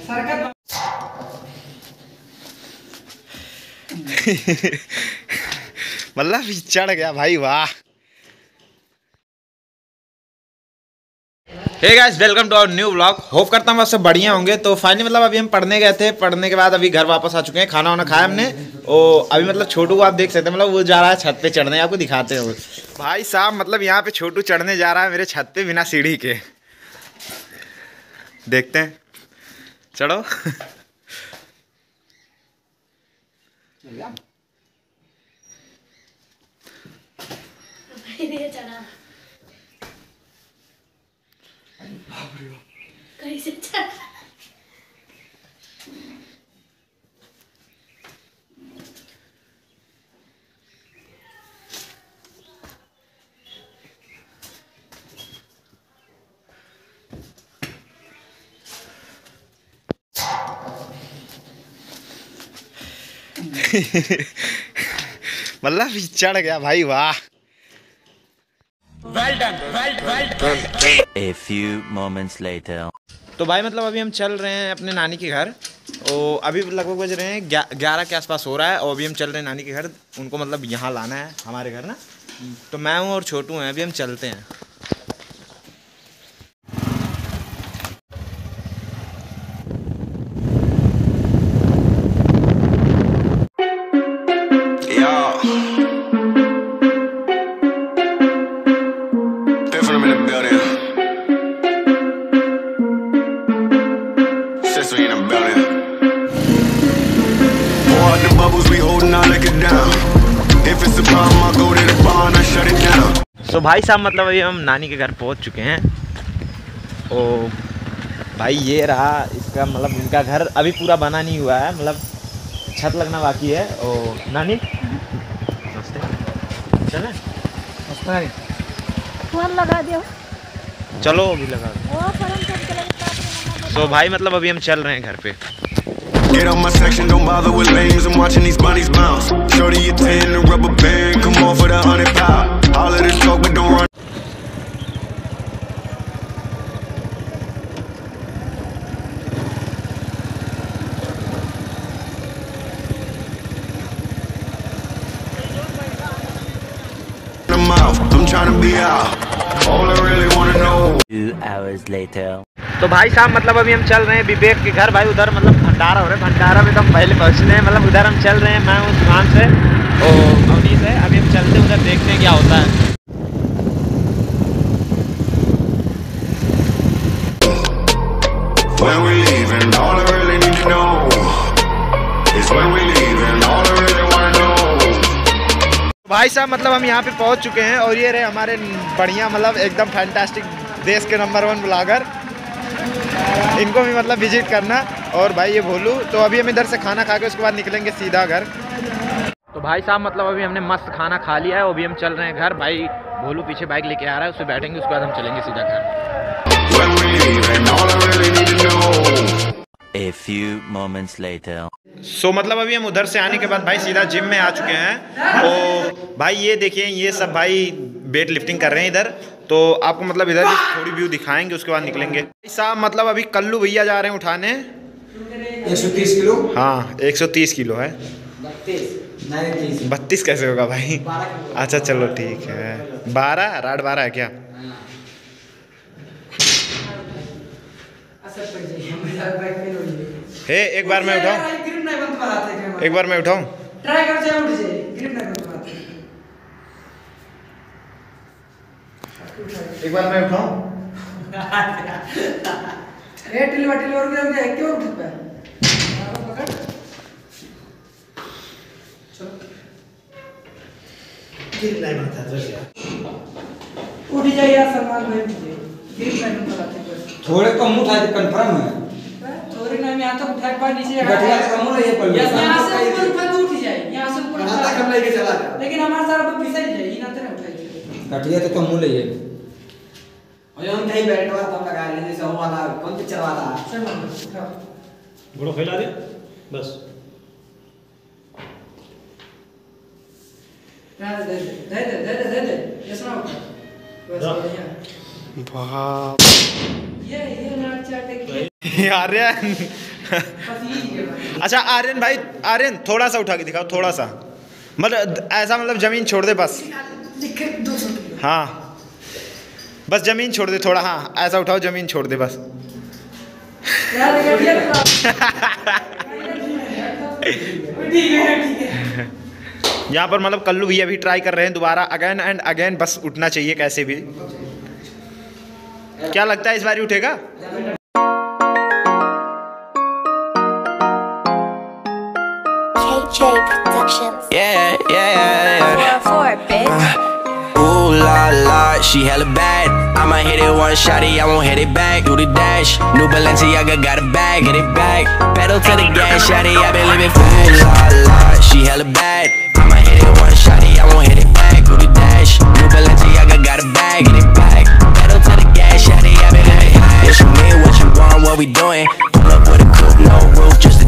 मतलब चढ़ गया भाई, वाह। Hey guys, welcome to our new vlog. Hope करता हूँ आप सब बढ़िया होंगे। तो फाइनली मतलब अभी हम पढ़ने गए थे, पढ़ने के बाद अभी घर वापस आ चुके हैं। खाना वाना खाया हमने। और अभी मतलब छोटू को आप देख सकते हैं, मतलब वो जा रहा है छत पे चढ़ने। आपको दिखाते हैं भाई साहब, मतलब यहाँ पे छोटू चढ़ने जा रहा है मेरे छत पे बिना सीढ़ी के। देखते हैं, चढ़ो। कैसे चढ़ा? मतलब चढ़ गया भाई, वाह। Well done, well done. A few moments later. तो भाई मतलब अभी हम चल रहे हैं अपने नानी के घर। और अभी लगभग बज रहे हैं 11 के आसपास हो रहा है। और अभी हम चल रहे हैं नानी के घर। उनको मतलब यहाँ लाना है हमारे घर ना। तो मैं हूँ और छोटू हैं, अभी हम चलते हैं। तो भाई साहब मतलब अभी हम नानी के घर पहुंच चुके हैं। ओ भाई ये रहा इसका, मतलब इनका घर अभी पूरा बना नहीं हुआ है, मतलब छत लगना बाकी है। और नानी नमस्ते, चले फोन लगा दियो। चलो अभी लगा दो। तो भाई मतलब अभी हम चल रहे हैं घर पे। Get on my section, don't bother with lames. I'm watching these bunnies bounce. Shorty a 10, a rubber band. Come on for the 100 pound. All of this talk, but don't run. I'm trying to be out. All I really wanna know. 2 hours later. तो भाई साहब मतलब अभी हम चल रहे हैं विवेक के घर। भाई उधर मतलब भंडारा हो रहा है, भंडारा में तो हम पहले पहुँचने हैं। मतलब उधर हम चल रहे हैं, मैं उस दुकान से और अवनीश है। अभी हम चलते हैं उधर, देखते हैं क्या होता है। When we leaving, all I really need to know is when we leaving, all I really wanna know. भाई साहब मतलब हम यहाँ पे पहुँच चुके हैं। और ये रहे हमारे बढ़िया, मतलब एकदम फैंटास्टिक देश के नंबर 1 ब्लॉगर। इनको भी मतलब विजिट करना। और भाई ये भोलू। तो अभी हम इधर से खाना खा के उसके बाद निकलेंगे सीधा घर। तो भाई साहब मतलब अभी हमने मस्त खाना खा लिया है और अभी हम चल रहे हैं घर। भाई भोलू पीछे बाइक लेके आ रहा है, उससे बैठेंगे, उसके बाद हम चलेंगे सीधा घर। A few moments later. सो मतलब अभी हम उधर से आने के बाद भाई सीधा जिम में आ चुके हैं। तो भाई ये देखिए, ये सब भाई वेट लिफ्टिंग कर रहे हैं इधर। तो आपको मतलब इधर की थोड़ी व्यू दिखाएंगे, उसके बाद निकलेंगे। भाई साहब मतलब अभी कल्लू भैया जा रहे हैं उठाने 130 किलो। हाँ 130 किलो है। 32 कैसे होगा भाई? अच्छा चलो ठीक है। 12 राड 12 है क्या? हे एक बार मैं उठाऊं, एक बार मैं उठाऊं। एक बार मैं उठाऊं। उठ जाइए सलमान भाई, थोड़े कम उठाए कंफर्म है। थोड़े ना, मैं तो उठा के बाद नीचे गठिया कम ले ये पर यहां से ऊपर उठा के उठ जाए, यहां से ऊपर यहां तक हम लेके चला जा। लेकिन हमारे सारा पे पिसा ही जाए, ना तेरे उठाई गठिया तो कम ले ये। और हम कहीं बैठवा तो लगा ले, जैसे वो वाला कौन पिक्चर वाला चल उठा घोड़ो फैला दे बस। दे दे दे दे दे दे ये सुनो बस। बाप ये नाच चाटे की यार अच्छा आर्यन भाई, आर्यन थोड़ा सा उठा के दिखाओ, थोड़ा सा, मतलब ऐसा, मतलब जमीन छोड़ दे बस। हाँ बस जमीन छोड़ दे थोड़ा, हाँ ऐसा उठाओ, जमीन छोड़ दे बस। यहाँ पर मतलब कल्लू भैया भी ट्राई कर रहे हैं दोबारा, अगेन एंड अगेन, बस उठना चाहिए कैसे भी। क्या लगता है इस बार उठेगा? KJ Productions. Yeah. 4 bitch. Ooh la la, she hella bad. I'ma hit it one shotty, I won't hit it back. Do the dash, new Balenciaga got a bag, get it back. Pedal to the gas, shotty, I been living fast. Ooh la la, she hella bad. I'ma hit it one shotty, I won't hit it back. Do the dash, new Balenciaga got a bag, get it back. Pedal to the gas, shotty, I been living fast. What you mean, what you want, what we doing? Pull up with a coupe, no roof, just